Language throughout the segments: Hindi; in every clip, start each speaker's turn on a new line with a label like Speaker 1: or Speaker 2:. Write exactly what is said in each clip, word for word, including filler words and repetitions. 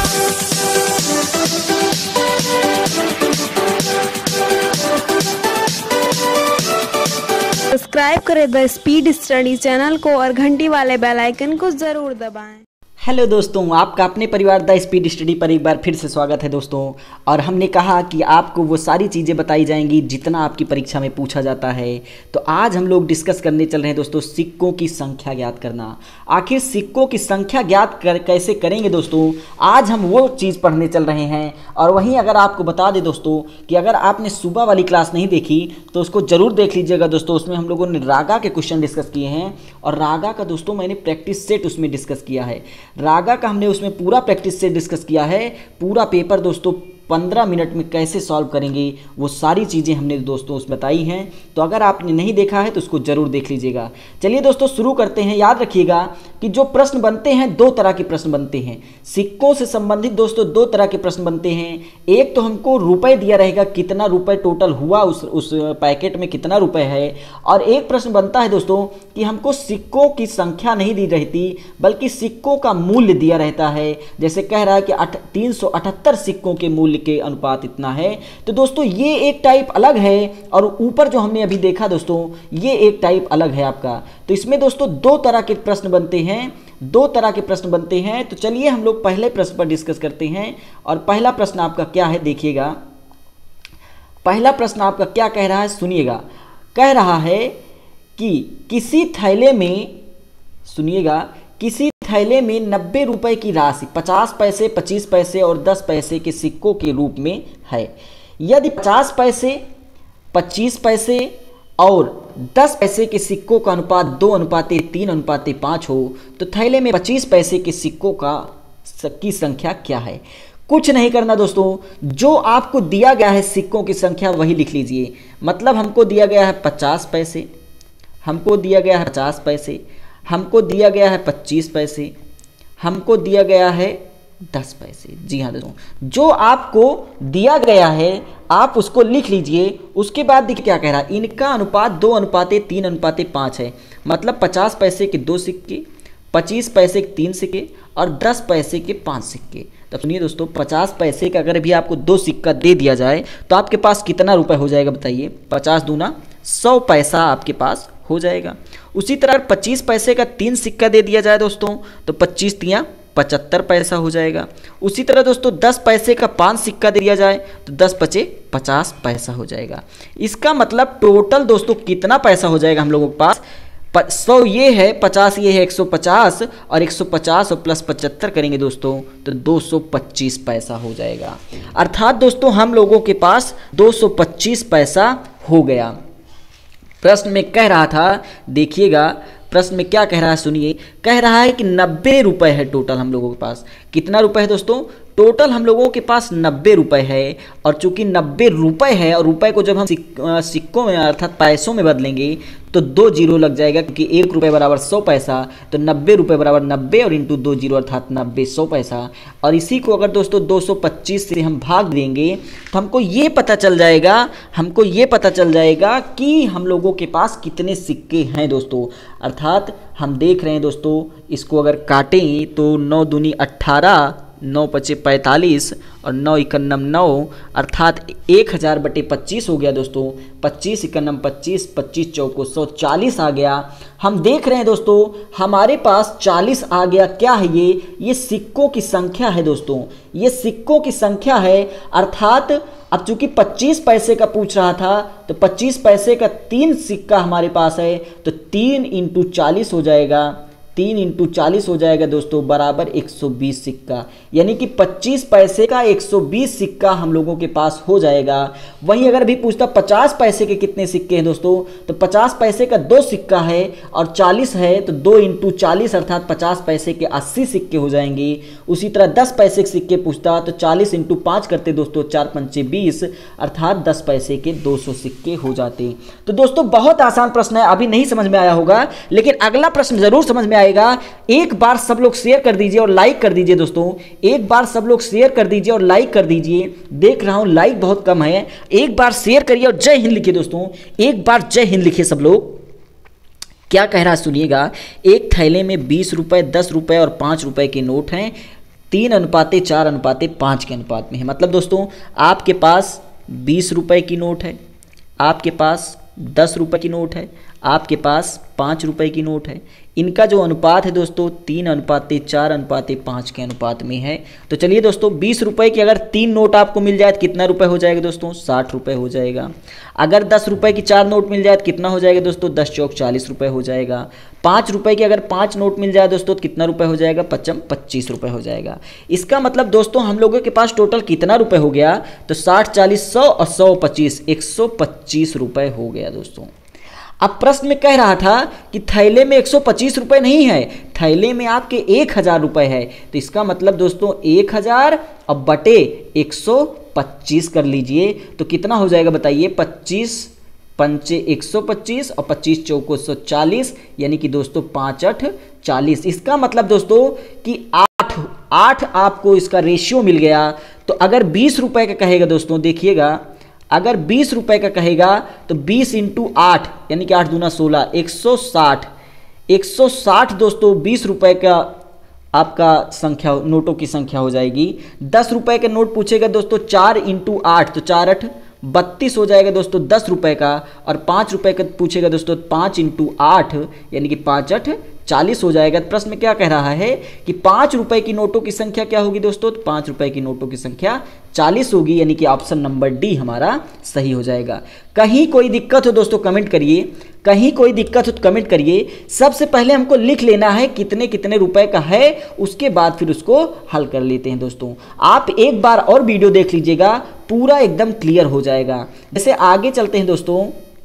Speaker 1: सब्सक्राइब करें द स्पीड स्टडी चैनल को और घंटी वाले बेल आइकन को जरूर दबाएं।
Speaker 2: हेलो दोस्तों, आपका अपने परिवार द स्पीड स्टडी पर एक बार फिर से स्वागत है दोस्तों। और हमने कहा कि आपको वो सारी चीज़ें बताई जाएंगी जितना आपकी परीक्षा में पूछा जाता है। तो आज हम लोग डिस्कस करने चल रहे हैं दोस्तों सिक्कों की संख्या ज्ञात करना। आखिर सिक्कों की संख्या ज्ञात कर कैसे करेंगे दोस्तों, आज हम वो चीज़ पढ़ने चल रहे हैं। और वहीं अगर आपको बता दें दोस्तों कि अगर आपने सुबह वाली क्लास नहीं देखी तो उसको ज़रूर देख लीजिएगा दोस्तों। उसमें हम लोगों ने रागा के क्वेश्चन डिस्कस किए हैं और रागा का दोस्तों मैंने प्रैक्टिस सेट उसमें डिस्कस किया है। रागा का हमने उसमें पूरा प्रैक्टिस से डिस्कस किया है। पूरा पेपर दोस्तों पंद्रह मिनट में कैसे सॉल्व करेंगे वो सारी चीज़ें हमने दोस्तों उस बताई हैं। तो अगर आपने नहीं देखा है तो उसको ज़रूर देख लीजिएगा। चलिए दोस्तों शुरू करते हैं। याद रखिएगा कि जो प्रश्न बनते हैं दो तरह के प्रश्न बनते हैं। सिक्कों से संबंधित दोस्तों दो तरह के प्रश्न बनते हैं। एक तो हमको रुपए दिया रहेगा, कितना रुपए टोटल हुआ उस उस पैकेट में कितना रुपए है। और एक प्रश्न बनता है दोस्तों कि हमको सिक्कों की संख्या नहीं दी रहती बल्कि सिक्कों का मूल्य दिया रहता है। जैसे कह रहा है कि अठ तीन सौ अठहत्तर सिक्कों के मूल्य के अनुपात इतना है। तो दोस्तों ये एक टाइप अलग है और ऊपर जो हमने अभी देखा दोस्तों ये एक टाइप अलग है आपका। तो इसमें दोस्तों दो तरह के प्रश्न बनते हैं, दो तरह के प्रश्न बनते हैं। तो चलिए हम लोग पहले प्रश्न पर डिस्कस करते हैं। और पहला प्रश्न आपका क्या है देखिएगा। पहला प्रश्न आपका क्या कह रहा है सुनिएगा। कह रहा है कि किसी थैले में, सुनिएगा, किसी थैले में नब्बे रुपए की राशि पचास पैसे, पच्चीस पैसे और दस पैसे के सिक्कों के रूप में है। यदि पचास पैसे, पच्चीस पैसे और दस पैसे के सिक्कों का अनुपात दो अनुपाते तीन अनुपाते पाँच हो तो थैले में पच्चीस पैसे के सिक्कों का की संख्या क्या है। कुछ नहीं करना दोस्तों, जो आपको दिया गया है सिक्कों की संख्या वही लिख लीजिए। मतलब हमको दिया गया है पचास पैसे, हमको दिया गया है पचास पैसे, हमको दिया गया है पच्चीस पैसे, हमको दिया गया है दस पैसे। जी हाँ दोस्तों, जो आपको दिया गया है आप उसको लिख लीजिए। उसके बाद देखिए क्या कह रहा है, इनका अनुपात दो अनुपाते तीन अनुपाते पाँच है। मतलब पचास पैसे के दो सिक्के, पच्चीस पैसे के तीन सिक्के और दस पैसे के पाँच सिक्के। तब सुनिए दोस्तों, पचास पैसे का अगर भी आपको दो सिक्का दे दिया जाए तो आपके पास कितना रुपए हो जाएगा बताइए। पचास दूना सौ पैसा आपके पास हो जाएगा। उसी तरह पच्चीस पैसे का तीन सिक्का दे दिया जाए दोस्तों तो पच्चीस तियाँ पचहत्तर पैसा हो जाएगा। उसी तरह दोस्तों दस पैसे का पाँच सिक्का दे दिया जाए तो दस पचे पचास पैसा हो जाएगा। इसका मतलब टोटल दोस्तों कितना पैसा हो जाएगा हम लोगों के पास। सौ ये है, पचास ये है, एक सौ पचास और एक सौ पचास और प्लस पचहत्तर करेंगे दोस्तों तो दो सौ पच्चीस पैसा हो जाएगा। अर्थात दोस्तों हम लोगों के पास दो सौ पच्चीस पैसा हो गया। प्रश्न में कह रहा था, देखिएगा प्रश्न में क्या कह रहा है सुनिए। कह रहा है कि नब्बे रुपए है टोटल हम लोगों के पास। कितना रुपए है दोस्तों टोटल हम लोगों के पास? नब्बे रुपए है। और चूंकि नब्बे रुपए है और रुपए को जब हम सिक, सिक्कों में अर्थात पैसों में बदलेंगे तो दो जीरो लग जाएगा, क्योंकि एक रुपये बराबर सौ पैसा। तो नब्बे रुपये बराबर नब्बे और इंटू दो जीरो अर्थात नब्बे सौ पैसा। और इसी को अगर दोस्तों दो सौ पच्चीस से हम भाग देंगे तो हमको ये पता चल जाएगा हमको ये पता चल जाएगा कि हम लोगों के पास कितने सिक्के हैं दोस्तों। अर्थात हम देख रहे हैं दोस्तों, इसको अगर काटें तो नौ दूनी अट्ठारह, नौ पचे पैंतालीस और नौ इक्यानम नौ अर्थात एक हज़ार बटे पच्चीस हो गया दोस्तों। पच्चीस इक्यानम पच्चीस, पच्चीस चौको सौ चालीस आ गया। हम देख रहे हैं दोस्तों हमारे पास चालीस आ गया। क्या है ये? ये सिक्कों की संख्या है दोस्तों, ये सिक्कों की संख्या है। अर्थात अब चूंकि पच्चीस पैसे का पूछ रहा था तो पच्चीस पैसे का तीन सिक्का हमारे पास है तो तीन इंटू चालीस हो जाएगा। तीन इंटू चालीस हो जाएगा दोस्तों बराबर एक सौ बीस सिक्का। यानी कि पच्चीस पैसे का एक सौ बीस सिक्का हम लोगों के पास हो जाएगा। वहीं अगर भी पूछता पचास पैसे के कितने सिक्के हैं दोस्तों तो पचास पैसे का दो सिक्का है और चालीस है तो दो इंटू चालीस अर्थात पचास पैसे के अस्सी सिक्के हो जाएंगे। उसी तरह दस पैसे के सिक्के पूछता तो चालीस इंटू पाँच करते दोस्तों, चार पंचे बीस अर्थात दस पैसे के दो सौ सिक्के हो जाते। तो दोस्तों बहुत आसान प्रश्न है, अभी नहीं समझ में आया होगा लेकिन अगला प्रश्न जरूर समझ में आएगा। एक बार सब लोग शेयर कर दीजिए और लाइक कर दीजिए दोस्तों, एक बार सब लोग शेयर कर दीजिए और लाइक कर दीजिए। देख रहा हूं लाइक बहुत कम है, एक बार शेयर करिए और जय हिंद लिखिए दोस्तों, एक बार जय हिंद लिखिए सब लोग। क्या कह रहा है सुनिएगा। एक थैले में बीस रुपए, दस रुपए और पाँच रुपए के नोट हैं। तीन अनुपाते चार अनुपाते पाँच के अनुपात में है। मतलब दोस्तों आपके पास बीस रुपए की नोट है, आपके पास दस रुपए की नोट है, आपके पास पाँच रुपए की नोट है। इनका जो अनुपात है दोस्तों तीन अनुपाते चार अनुपाते पाँच के अनुपात में है। तो चलिए दोस्तों बीस रुपए की अगर तीन नोट आपको मिल जाए तो कितना रुपए हो जाएगा दोस्तों? साठ रुपए हो जाएगा। अगर दस रुपए की चार नोट मिल जाए तो कितना हो जाएगा दोस्तों? दस चौक चालीस रुपए हो जाएगा। पाँच रुपए की अगर पाँच नोट मिल जाए दोस्तों तो कितना रुपए हो जाएगा? पचम पच्चीस रुपए हो जाएगा। इसका मतलब दोस्तों हम लोगों के पास टोटल कितना रुपए हो गया? तो साठ चालीस सौ और सौ पच्चीस एक सौ पच्चीस रुपए हो गया दोस्तों। अब प्रश्न में कह रहा था कि थैले में एक सौ पच्चीस रुपए नहीं है, थैले में आपके एक हज़ार रुपए है। तो इसका मतलब दोस्तों एक हज़ार अब बटे एक सौ पच्चीस कर लीजिए तो कितना हो जाएगा बताइए? पच्चीस पंचे एक सौ पच्चीस और पच्चीस चौको सौ चालीस, यानी कि दोस्तों पाँच अठ चालीस। इसका मतलब दोस्तों कि आठ आठ आपको इसका रेशियो मिल गया। तो अगर बीस रुपए का कहेगा दोस्तों, देखिएगा अगर बीस रुपए का कहेगा तो बीस इंटू आठ यानी कि आठ दूना सोलह, एक सौ साठ एक सौ साठ दोस्तों बीस रुपए का आपका संख्या नोटों की संख्या हो जाएगी। दस रुपए का नोट पूछेगा दोस्तों चार इंटू आठ तो चार अठ बत्तीस हो जाएगा दोस्तों दस रुपए का। और पाँच रुपए का पूछेगा दोस्तों पाँच इंटू आठ यानी कि पाँच अठ चालीस हो जाएगा। प्रश्न में क्या कह रहा है कि पाँच रुपए की नोटों की संख्या क्या होगी दोस्तों? तो पाँच रुपए की नोटों की संख्या चालीस होगी, यानी कि ऑप्शन नंबर डी हमारा सही हो जाएगा। कहीं कोई दिक्कत हो दोस्तों कमेंट करिए, कहीं कोई दिक्कत हो तो कमेंट करिए। सबसे पहले हमको लिख लेना है कितने कितने रुपए का है, उसके बाद फिर उसको हल कर लेते हैं दोस्तों। आप एक बार और वीडियो देख लीजिएगा, पूरा एकदम क्लियर हो जाएगा। जैसे आगे चलते हैं दोस्तों,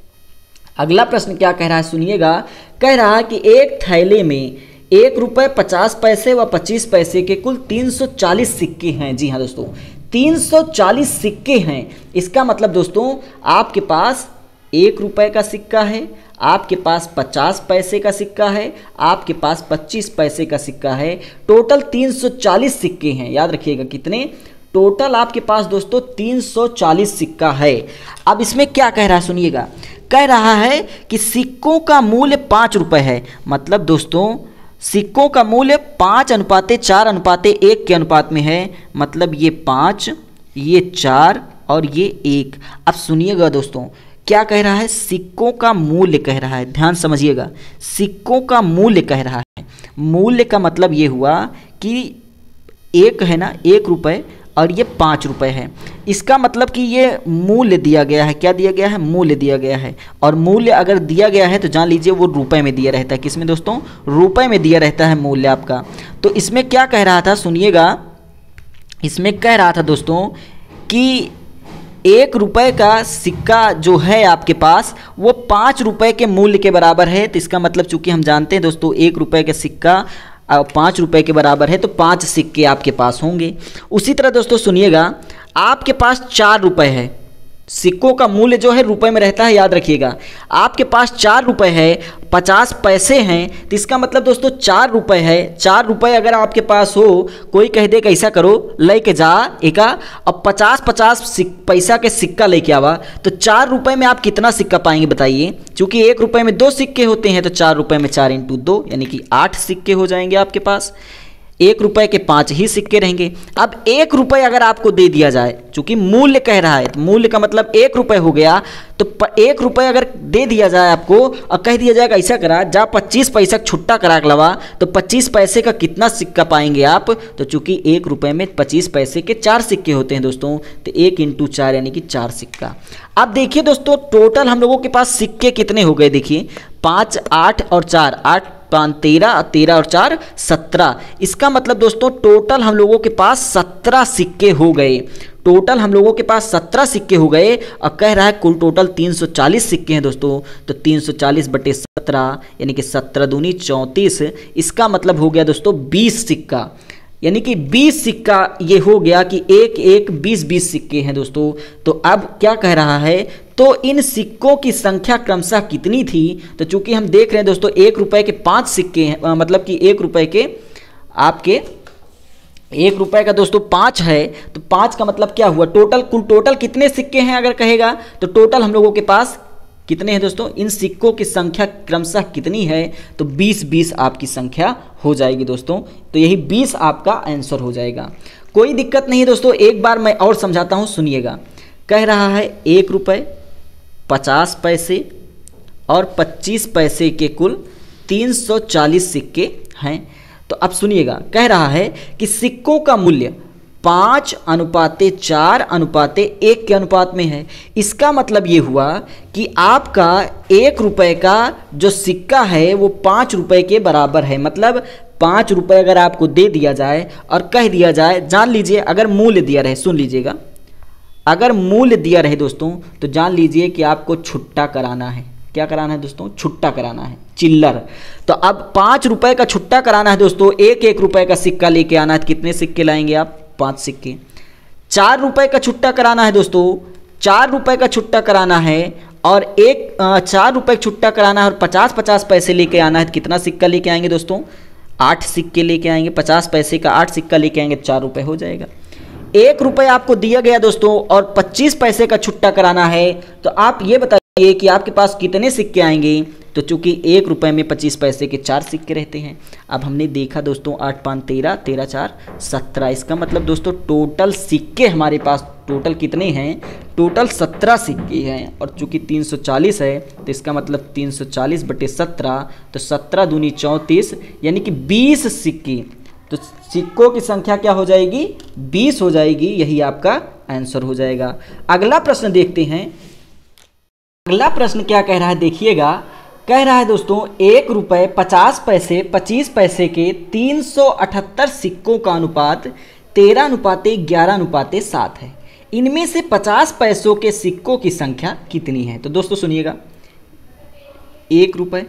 Speaker 2: अगला प्रश्न क्या कह रहा है सुनिएगा। कह रहा है कि एक थैले में एक रुपये पचास पैसे व पच्चीस पैसे के कुल तीन सौ चालीस सिक्के हैं। जी हाँ दोस्तों, तीन सौ चालीस सिक्के हैं। इसका मतलब दोस्तों आपके पास एक रुपये का सिक्का है, आपके पास पचास पैसे का सिक्का है, आपके पास पच्चीस पैसे का सिक्का है। टोटल तीन सौ चालीस सिक्के हैं। याद रखिएगा कितने? टोटल आपके पास दोस्तों तीन सौ चालीस सिक्का है। अब इसमें क्या कह रहा है सुनिएगा। कह रहा है कि सिक्कों का मूल्य पाँच रुपये है। मतलब दोस्तों सिक्कों का मूल्य पाँच अनुपाते चार अनुपाते एक के अनुपात में है। मतलब ये पाँच, ये चार और ये एक। अब सुनिएगा दोस्तों क्या कह रहा है? सिक्कों का मूल्य कह रहा है, ध्यान समझिएगा। सिक्कों का मूल्य कह रहा है। मूल्य का मतलब ये हुआ कि एक है ना, एक रुपये और ये पाँच रुपये है। इसका मतलब कि ये मूल्य दिया गया है। क्या दिया गया है? मूल्य दिया गया है। और मूल्य अगर दिया गया है तो जान लीजिए वो रुपए में दिया रहता है। किसमें दोस्तों? रुपए में दिया रहता है मूल्य आपका। तो इसमें क्या कह रहा था सुनिएगा। इसमें कह रहा था दोस्तों कि एक रुपये का सिक्का जो है आपके पास वो पाँच रुपये के मूल्य के बराबर है। तो इसका मतलब चूंकि हम जानते हैं दोस्तों एक रुपये का सिक्का पाँच रुपये के बराबर है तो पाँच सिक्के आपके पास होंगे। उसी तरह दोस्तों सुनिएगा, आपके पास चार रुपये है। सिक्कों का मूल्य जो है रुपए में रहता है, याद रखिएगा। आपके पास चार रुपये है, पचास पैसे हैं। तो इसका मतलब दोस्तों चार रुपये है। चार रुपये अगर आपके पास हो, कोई कह दे कैसा करो लेके जा एका अब पचास पचास पैसा के सिक्का लेके आवा, तो चार रुपये में आप कितना सिक्का पाएंगे बताइए? क्योंकि एक रुपये में दो सिक्के होते हैं तो चार रुपये में चार इंटू दो यानी कि आठ सिक्के हो जाएंगे आपके पास। एक रुपए के पांच ही सिक्के रहेंगे। अब एक रुपए अगर आपको दे दिया जाए, चूंकि मूल्य कह रहा है तो मूल्य का मतलब एक रुपए हो गया, तो एक रुपए अगर दे दिया जाए आपको और कह दिया जाएगा ऐसा करा जा पच्चीस पैसा छुट्टा करा के लवा, तो पच्चीस पैसे का कितना सिक्का पाएंगे आप? तो चूंकि एक रुपए में पच्चीस पैसे के चार सिक्के होते हैं दोस्तों, तो एक इंटू चार यानी कि चार सिक्का। अब देखिए दोस्तों टोटल हम लोगों के पास सिक्के कितने हो गए? देखिए पाँच, आठ और चार, आठ पाँच तेरह, तेरह और चार सत्रह। इसका मतलब दोस्तों टोटल हम लोगों के पास सत्रह सिक्के हो गए। टोटल हम लोगों के पास सत्रह सिक्के हो गए और कह रहा है कुल टोटल तीन सौ चालीस सिक्के हैं दोस्तों। तो तीन सौ चालीस बटे सत्रह यानी कि सत्रह दूनी चौंतीस। इसका मतलब हो गया दोस्तों बीस सिक्का, यानी कि बीस सिक्का ये हो गया कि एक एक बीस बीस सिक्के हैं दोस्तों। तो अब क्या कह रहा है, तो इन सिक्कों की संख्या क्रमशः कितनी थी? तो चूंकि हम देख रहे हैं दोस्तों एक रुपए के पांच सिक्के हैं, मतलब कि एक रुपए के आपके एक रुपए का दोस्तों पाँच है, तो पाँच का मतलब क्या हुआ? टोटल कुल टोटल कितने सिक्के हैं अगर कहेगा तो टोटल हम लोगों के पास कितने हैं दोस्तों, इन सिक्कों की संख्या क्रमशः कितनी है, तो बीस बीस आपकी संख्या हो जाएगी दोस्तों। तो यही बीस आपका आंसर हो जाएगा। कोई दिक्कत नहीं है दोस्तों, एक बार मैं और समझाता हूँ, सुनिएगा। कह रहा है एक रुपये पचास पैसे और पच्चीस पैसे के कुल तीन सौ चालीस सिक्के हैं। तो अब सुनिएगा, कह रहा है कि सिक्कों का मूल्य पाँच अनुपाते चार अनुपाते एक के अनुपात में है। इसका मतलब ये हुआ कि आपका एक रुपए का जो सिक्का है वो पाँच रुपए के बराबर है। मतलब पाँच रुपये अगर आपको दे दिया जाए और कह दिया जाए, जान लीजिए अगर मूल्य दिया रहे, सुन लीजिएगा, अगर मूल्य दिया रहे दोस्तों तो जान लीजिए कि आपको छुट्टा कराना है। क्या कराना है दोस्तों, छुट्टा कराना है, चिल्लर। तो अब पाँच रुपए का छुट्टा कराना है दोस्तों, एक एक रुपए का सिक्का लेके आना है। कितने सिक्के लाएंगे आप, पाँच सिक्के। चार रुपए का छुट्टा कराना है दोस्तों, चार रुपए का छुट्टा कराना है और एक चार रुपए का छुट्टा कराना है और पचास पचास पैसे लेके आना है। कितना सिक्का लेके आएंगे दोस्तों, आठ सिक्के लेके आएंगे। पचास पैसे का आठ सिक्का लेके आएंगे, चार रुपए हो जाएगा। एक रुपये आपको दिया गया दोस्तों और पच्चीस पैसे का छुट्टा कराना है। तो आप ये बताइए कि आपके पास कितने सिक्के आएंगे। तो चूंकि एक रुपये में पच्चीस पैसे के चार सिक्के रहते हैं। अब हमने देखा दोस्तों, आठ पाँच तेरह, तेरह चार सत्रह। इसका मतलब दोस्तों टोटल सिक्के हमारे पास टोटल कितने हैं, टोटल सत्रह सिक्के हैं। और चूंकि तीन सौ चालीस है तो इसका मतलब तीन सौ चालीस बटे सत्रह, तो सत्रह दूनी चौंतीस, यानी कि बीस सिक्के। तो सिक्कों की संख्या क्या हो जाएगी, बीस हो जाएगी। यही आपका आंसर हो जाएगा। अगला प्रश्न देखते हैं। अगला प्रश्न क्या कह रहा है, देखिएगा। कह रहा है दोस्तों, एक रुपये पचास पैसे पच्चीस पैसे के तीन सौ अठहत्तर सिक्कों का अनुपात तेरह अनुपाते ग्यारह अनुपाते सात है। इनमें से पचास पैसों के सिक्कों की संख्या कितनी है। तो दोस्तों सुनिएगा, एक रुपये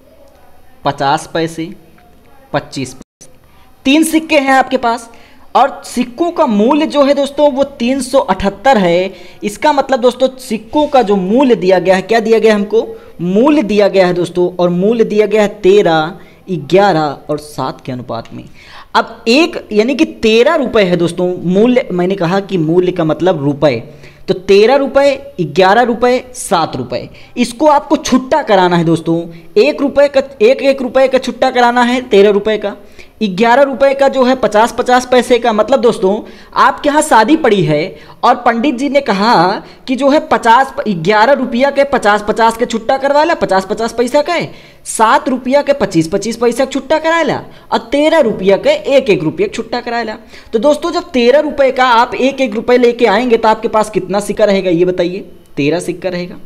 Speaker 2: पचास पैसे पच्चीस पैसे, तीन सिक्के हैं आपके पास और सिक्कों का मूल्य जो है दोस्तों वो तीन सौ अठहत्तर है। इसका मतलब दोस्तों सिक्कों का जो मूल्य दिया गया है, क्या दिया गया है हमको, मूल्य दिया गया है दोस्तों, और मूल्य दिया गया है तेरह, ग्यारह और सात के अनुपात में। अब एक यानी कि तेरह रुपये है दोस्तों मूल्य। मैंने कहा कि मूल्य का मतलब रुपए, तो तेरह रुपये, ग्यारह रुपये, सात रुपये। इसको आपको छुट्टा कराना है दोस्तों। एक रुपये का एक एक रुपये का छुट्टा कराना है तेरह रुपये का, ग्यारह रुपये का जो है पचास पचास पैसे का। मतलब दोस्तों आपके यहाँ शादी पड़ी है और पंडित जी ने कहा कि जो है पचास ग्यारह रुपया के पचास पचास के छुट्टा करवा ला, पचास पचास पैसा के, सात रुपया के पच्चीस पच्चीस पैसा का छुट्टा करा ला और तेरह रुपया के एक एक रुपया छुट्टा करा ला। तो दोस्तों जब तेरह रुपये का आप एक एक रुपये लेके आएंगे तो आपके पास कितना सिक्का रहेगा, ये बताइए, तेरह सिक्का रहेगा।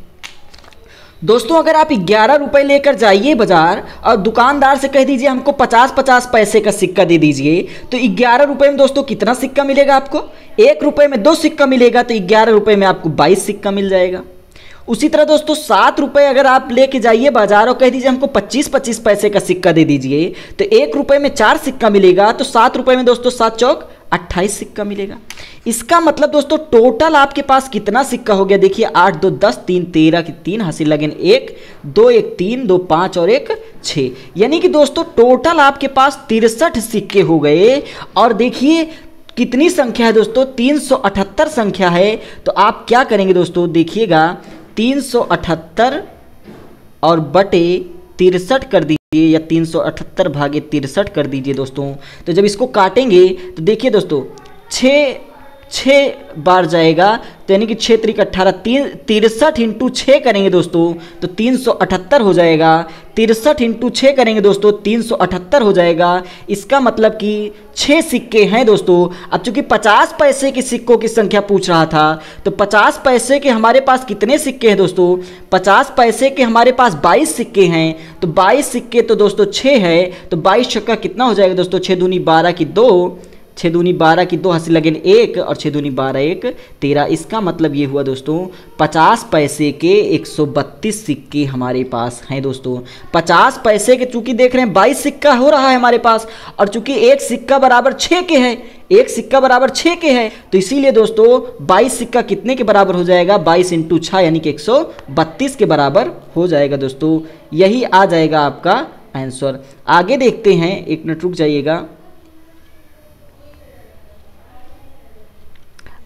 Speaker 2: दोस्तों अगर आप ग्यारह रुपये लेकर जाइए बाजार और दुकानदार से कह दीजिए हमको पचास पचास पैसे का सिक्का दे दीजिए, तो ग्यारह रुपये में दोस्तों कितना सिक्का मिलेगा आपको, एक रुपये में दो सिक्का मिलेगा, तो ग्यारह रुपये में आपको बाईस सिक्का मिल जाएगा। उसी तरह दोस्तों सात रुपये अगर आप लेके जाइए बाजार और कह दीजिए हमको पच्चीस पच्चीस पैसे का सिक्का दे दीजिए, तो एक रुपये में चार सिक्का मिलेगा, तो सात रुपये में दोस्तों सात चौक अट्ठाईस सिक्का मिलेगा। इसका मतलब दोस्तों टोटल आपके पास कितना सिक्का हो गया, देखिए आठ दो दस, तीन तेरह की तीन, हासिल लगन एक, दो एक तीन, दो पाँच और एक छः, यानी कि दोस्तों टोटल आपके पास तिरसठ सिक्के हो गए। और देखिए कितनी संख्या है दोस्तों, तीन सौ अठहत्तर संख्या है। तो आप क्या करेंगे दोस्तों, देखिएगा तीन सौ अठहत्तर और बटे तिरसठ कर दीजिए या तीन सौ अठहत्तर भागे तिरसठ कर दीजिए दोस्तों। तो जब इसको काटेंगे तो देखिए दोस्तों छः छः बार जाएगा, तो यानी कि छः त्रिक अट्ठारह, तीन तिरसठ इंटू छः करेंगे दोस्तों तो तीन सौ अठहत्तर हो जाएगा। तिरसठ इंटू छः करेंगे दोस्तों तीन सौ अठहत्तर हो जाएगा। इसका मतलब कि छः सिक्के हैं दोस्तों। अब चूंकि पचास पैसे के सिक्कों की संख्या पूछ रहा था, तो पचास पैसे के हमारे पास कितने सिक्के हैं दोस्तों, पचास पैसे के हमारे पास बाईस सिक्के हैं। तो बाईस सिक्के तो दोस्तों छः है, तो बाईस छक्का कितना हो जाएगा दोस्तों, छः दूनी बारह की दो, छः दूनी बारह की दो, हासिल लगन एक, और छः दूनी बारह एक तेरह। इसका मतलब ये हुआ दोस्तों पचास पैसे के एक सौ बत्तीस सिक्के हमारे पास हैं दोस्तों। पचास पैसे के चूंकि देख रहे हैं बाईस सिक्का हो रहा है हमारे पास, और चूंकि एक सिक्का बराबर छः के है, एक सिक्का बराबर छः के है, तो इसीलिए दोस्तों बाईस सिक्का कितने के बराबर हो जाएगा, बाईस इंटू छः यानी कि एक सौ बत्तीस के बराबर हो जाएगा दोस्तों। यही आ जाएगा आपका आंसर। आगे देखते हैं, एक मिनट रुक जाइएगा।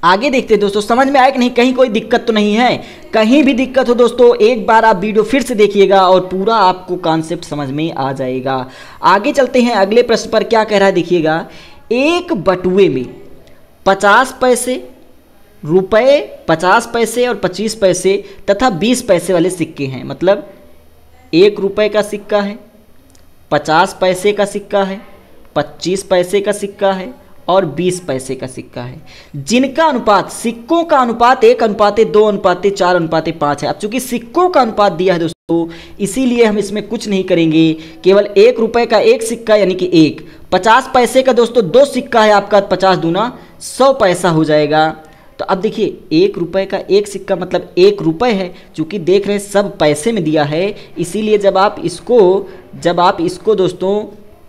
Speaker 2: आगे देखते हैं दोस्तों, समझ में आया कि नहीं, कहीं कोई दिक्कत तो नहीं है। कहीं भी दिक्कत हो दोस्तों एक बार आप वीडियो फिर से देखिएगा और पूरा आपको कॉन्सेप्ट समझ में आ जाएगा। आगे चलते हैं अगले प्रश्न पर, क्या कह रहा है देखिएगा। एक बटुए में पचास पैसे, रुपए, पचास पैसे और पच्चीस पैसे तथा बीस पैसे वाले सिक्के हैं। मतलब एक रुपए का सिक्का है, पचास पैसे का सिक्का है, पच्चीस पैसे का सिक्का है और बीस पैसे का सिक्का है, जिनका अनुपात, सिक्कों का अनुपात एक अनुपाते दो अनुपाते चार अनुपाते पाँच है। अब चूंकि सिक्कों का अनुपात दिया है दोस्तों, इसीलिए हम इसमें कुछ नहीं करेंगे, केवल एक रुपए का एक सिक्का यानी कि एक, पचास पैसे का दोस्तों दो सिक्का है आपका, पचास दूना सौ पैसा हो जाएगा। तो अब देखिए एक रुपए का एक सिक्का मतलब एक रुपए है, चूंकि देख रहे हैं सब पैसे में दिया है, इसीलिए जब आप इसको जब आप इसको दोस्तों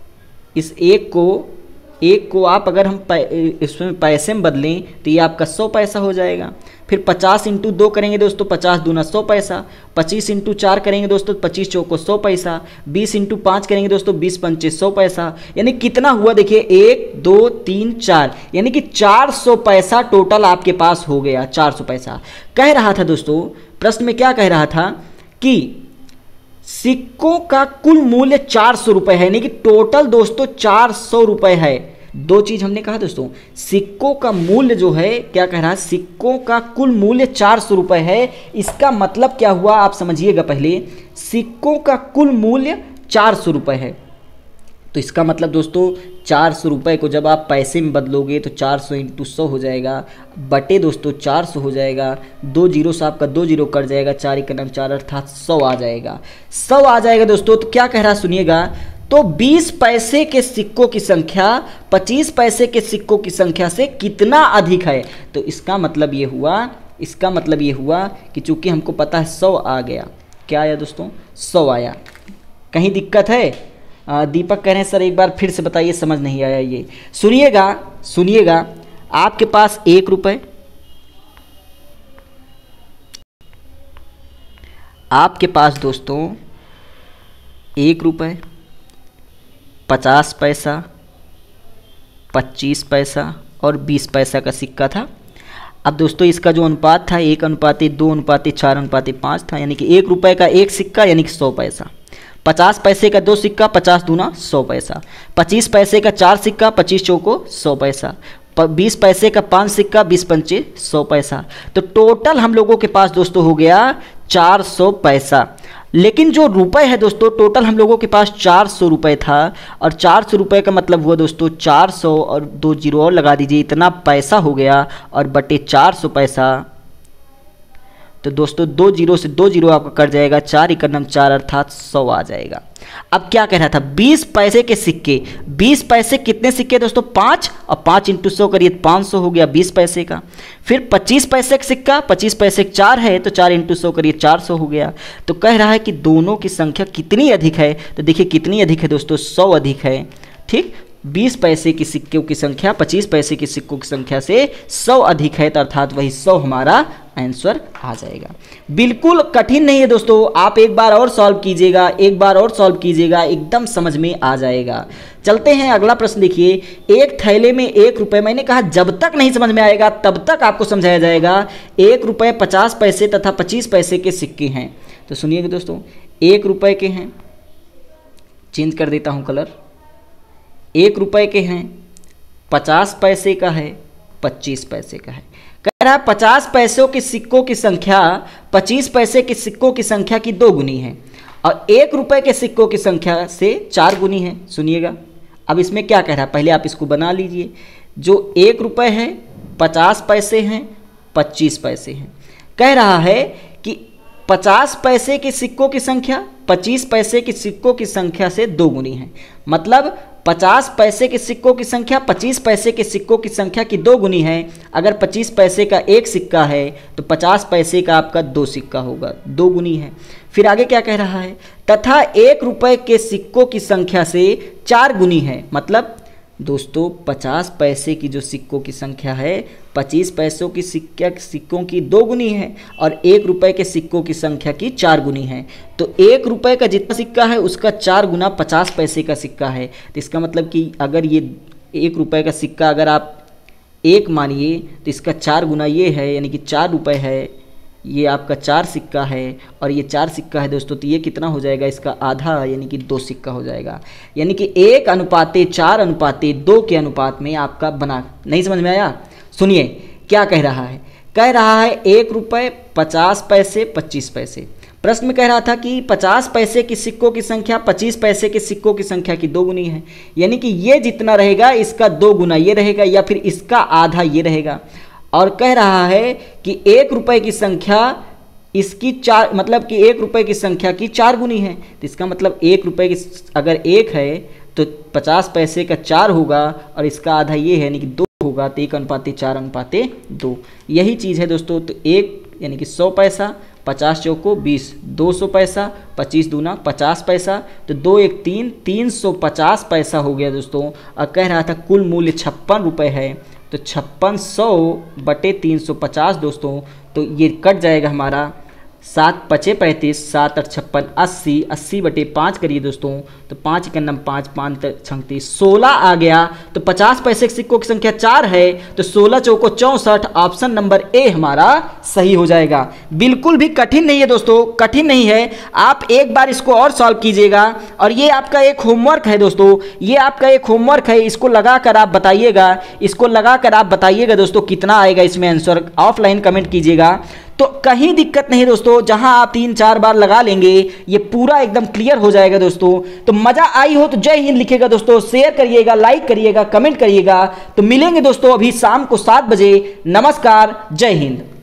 Speaker 2: इस एक को एक को आप अगर हम पै, इसमें पैसे में बदलें तो ये आपका सौ पैसा हो जाएगा। फिर पचास इंटू दो करेंगे दोस्तों, पचास दूना सौ पैसा, पच्चीस इंटू चार करेंगे दोस्तों, पच्चीस चौको सौ पैसा, बीस इंटू पाँच करेंगे दोस्तों, बीस पंचे सौ पैसा, यानी कितना हुआ देखिए एक दो तीन चार, यानी कि चार सौ पैसा टोटल आपके पास हो गया। चार सौ पैसा कह रहा था दोस्तों, प्रश्न में क्या कह रहा था कि सिक्कों का कुल मूल्य चार सौ रुपए है, यानी कि टोटल दोस्तों चार सौ रुपए है। दो चीज हमने कहा दोस्तों, सिक्कों का मूल्य जो है, क्या कह रहा है, सिक्कों का कुल मूल्य चार सौ रुपए है। इसका मतलब क्या हुआ आप समझिएगा पहले, सिक्कों का कुल मूल्य चार सौ रुपए है, तो इसका मतलब दोस्तों चार सौ रुपये को जब आप पैसे में बदलोगे तो चार सौ इंटू सौ हो जाएगा, बटे दोस्तों चार सौ हो जाएगा, दो जीरो से आपका दो जीरो कट जाएगा, चार एक नाम चार अर्थात सौ आ जाएगा, सौ आ जाएगा दोस्तों। तो क्या कह रहा है सुनिएगा, तो बीस पैसे के सिक्कों की संख्या पच्चीस पैसे के सिक्कों की संख्या से कितना अधिक है। तो इसका मतलब ये हुआ इसका मतलब ये हुआ कि चूंकि हमको पता है सौ आ गया, क्या आया दोस्तों, सौ आया। कहीं दिक्कत है? दीपक कह रहे हैं सर एक बार फिर से बताइए, समझ नहीं आया ये। सुनिएगा सुनिएगा आपके पास एक रुपए, आपके पास दोस्तों एक रुपए, पचास पैसा, पच्चीस पैसा और बीस पैसा का सिक्का था। अब दोस्तों इसका जो अनुपात था एक अनुपाते दो अनुपाते चार अनुपाते पाँच था, यानी कि एक रुपए का एक सिक्का यानी कि सौ पैसा, पचास पैसे का दो सिक्का, पचास दूना सौ पैसा, पच्चीस पैसे का चार सिक्का, पच्चीस चौको सौ पैसा, बीस पैसे का पाँच सिक्का, बीस पंचे सौ पैसा। तो टोटल हम लोगों के पास दोस्तों हो गया चार सौ पैसा। लेकिन जो रुपए है दोस्तों, टोटल हम लोगों के पास चार सौ रुपये था, और चार सौ रुपये का मतलब हुआ दोस्तों चार सौ और दो जीरो और लगा दीजिए, इतना पैसा हो गया, और बटे चार सौ पैसा। तो दोस्तों दो जीरो से दो जीरो आपका कट जाएगा, चार इकन्नम चार अर्थात सौ आ जाएगा। अब क्या कह रहा था, बीस पैसे के सिक्के, बीस पैसे कितने सिक्के दोस्तों, पाँच, और पाँच इंटू सौ करिए पाँच सौ हो गया बीस पैसे का। फिर पच्चीस पैसे का सिक्का, पच्चीस पैसे का चार है तो चार इंटू सौ करिए चार सौ हो गया। तो कह रहा है कि दोनों की संख्या कितनी अधिक है, तो देखिए कितनी अधिक है दोस्तों, सौ अधिक है। ठीक, बीस पैसे की सिक्कों की संख्या पच्चीस पैसे की सिक्कों की संख्या से सौ अधिक है, तो अर्थात वही सौ हमारा आंसर आ जाएगा। बिल्कुल कठिन नहीं है दोस्तों, आप एक बार और सॉल्व कीजिएगा, एक बार और सॉल्व कीजिएगा, एकदम समझ में आ जाएगा। चलते हैं अगला प्रश्न देखिए, एक थैले में एक रुपए, मैंने कहा जब तक नहीं समझ में आएगा तब तक आपको समझाया जाएगा। एक रुपए पचास पैसे तथा पच्चीस पैसे के सिक्के हैं। तो सुनिएगा दोस्तों, एक रुपए के हैं, चेंज कर देता हूँ कलर, एक रुपए के हैं, पचास पैसे का है, पच्चीस पैसे का है। कह रहा है पचास पैसों के सिक्कों की संख्या पच्चीस पैसे के सिक्कों की संख्या की दो गुनी है, और एक रुपए के सिक्कों की संख्या से चार गुनी है। सुनिएगा अब इसमें क्या कह रहा है, पहले आप इसको बना लीजिए। जो एक रुपए है, पचास पैसे हैं, पच्चीस पैसे हैं। कह रहा है कि पचास पैसे के सिक्कों की संख्या पच्चीस पैसे के सिक्कों की संख्या से दो गुनी है। मतलब पचास पैसे के सिक्कों की संख्या पच्चीस पैसे के सिक्कों की संख्या की दो गुनी है। अगर पच्चीस पैसे का एक सिक्का है तो पचास पैसे का आपका दो सिक्का होगा, दो गुनी है। फिर आगे क्या कह रहा है, तथा एक रुपए के सिक्कों की संख्या से चार गुनी है। मतलब दोस्तों पचास पैसे की जो सिक्कों की संख्या है पच्चीस पैसों की सिक्का सिक्कों की दो गुनी है, और एक रुपए के सिक्कों की संख्या की चार गुनी है। तो एक रुपए का जितना सिक्का है उसका चार गुना पचास पैसे का सिक्का है। तो इसका मतलब कि अगर ये एक रुपए का सिक्का अगर आप एक मानिए तो इसका चार गुना ये है, यानी कि चार रुपये है, ये आपका चार सिक्का है और ये चार सिक्का है दोस्तों, तो ये कितना हो जाएगा, इसका आधा यानी कि दो सिक्का हो जाएगा। यानी कि एक अनुपाते चार अनुपाते दो के अनुपात में आपका बना। नहीं समझ में आया? सुनिए क्या कह रहा है। कह रहा है एक रुपये पचास पैसे पच्चीस पैसे। प्रश्न में कह रहा था कि पचास पैसे की सिक्कों की संख्या पच्चीस पैसे के सिक्कों की संख्या की दो गुनी है, यानी कि ये जितना रहेगा इसका दो गुना ये रहेगा या फिर इसका आधा ये रहेगा। और कह रहा है कि एक रुपए की संख्या इसकी चार, मतलब कि एक रुपए की संख्या की चार गुनी है, तो इसका मतलब एक रुपए की अगर एक है तो पचास पैसे का चार होगा और इसका आधा ये है यानी कि दो होगा, तो एक अनुपाते चार अनुपाते दो। यही चीज़ है दोस्तों। तो एक यानी कि सौ पैसा, पचास चौको बीस, दो सौ पैसा, पच्चीस दूना पचास पैसा, तो दो एक तीन, तीन सौ पचास पैसा हो गया दोस्तों। और कह रहा था कुल मूल्य छप्पन रुपये है, तो छप्पन सौ बटे तीन सौ पचास दोस्तों, तो ये कट जाएगा हमारा सात पचे पैंतीस, सात आठ छप्पन अस्सी, अस्सी बटे पाँच करिए दोस्तों, तो पाँच का नम पाँच, पाँच छत्तीस, सोलह आ गया। तो पचास पैसे के सिक्कों की संख्या चार है, तो सोलह चौको चौंसठ, ऑप्शन नंबर ए हमारा सही हो जाएगा। बिल्कुल भी कठिन नहीं है दोस्तों, कठिन नहीं है। आप एक बार इसको और सॉल्व कीजिएगा, और ये आपका एक होमवर्क है दोस्तों, ये आपका एक होमवर्क है, इसको लगा कर आप बताइएगा, इसको लगा कर आप बताइएगा दोस्तों कितना आएगा इसमें आंसर। ऑफलाइन कमेंट कीजिएगा, तो कहीं दिक्कत नहीं दोस्तों, जहां आप तीन चार बार लगा लेंगे ये पूरा एकदम क्लियर हो जाएगा दोस्तों। तो मजा आई हो तो जय हिंद लिखिएगा दोस्तों, शेयर करिएगा, लाइक करिएगा, कमेंट करिएगा। तो मिलेंगे दोस्तों अभी शाम को सात बजे। नमस्कार, जय हिंद।